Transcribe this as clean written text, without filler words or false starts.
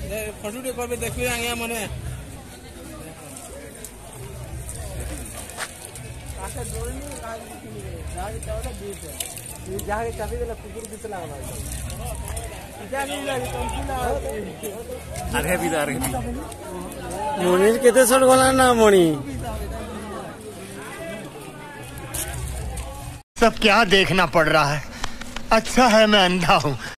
Photo टे करबे देखबे आगे माने कासे जोड़नी गाड़ी किनी गाड़ी चावला बीच है ये जाके चाबी देला कुकुर बीच लागला क्या नहीं लगी कंपनी आगे भी मुनीर केते सट गला ना मणि सब क्या देखना पड़ रहा है। अच्छा है मैं अंधा हूँ।